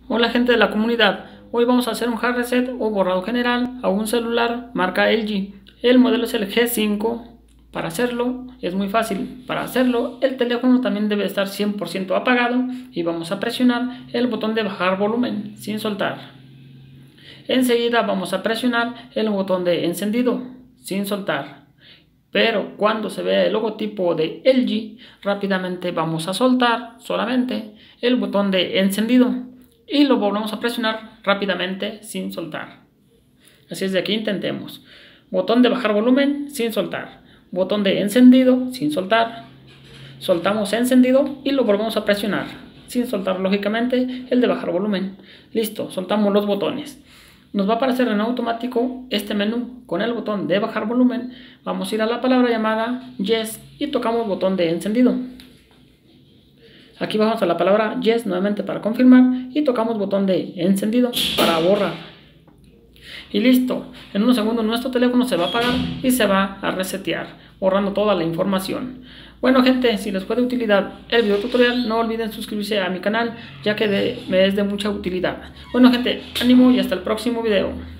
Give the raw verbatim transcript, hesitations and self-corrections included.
Hola gente de la comunidad, hoy vamos a hacer un hard reset o borrado general a un celular marca L G. El modelo es el G cinco. Para hacerlo es muy fácil. Para hacerlo el teléfono también debe estar cien por ciento apagado y vamos a presionar el botón de bajar volumen sin soltar. Enseguida vamos a presionar el botón de encendido sin soltar. Pero cuando se vea el logotipo de L G, rápidamente vamos a soltar solamente el botón de encendido y lo volvemos a presionar rápidamente sin soltar. Así es de que intentemos. Botón de bajar volumen sin soltar. Botón de encendido sin soltar. Soltamos encendido y lo volvemos a presionar sin soltar lógicamente el de bajar volumen. Listo, soltamos los botones. Nos va a aparecer en automático este menú. Con el botón de bajar volumen vamos a ir a la palabra llamada Yes y tocamos el botón de encendido. Aquí vamos a la palabra Yes nuevamente para confirmar y tocamos botón de encendido para borrar. Y listo, en unos segundos nuestro teléfono se va a apagar y se va a resetear, borrando toda la información. Bueno gente, si les fue de utilidad el video tutorial, no olviden suscribirse a mi canal, ya que de, me es de mucha utilidad. Bueno gente, ánimo y hasta el próximo video.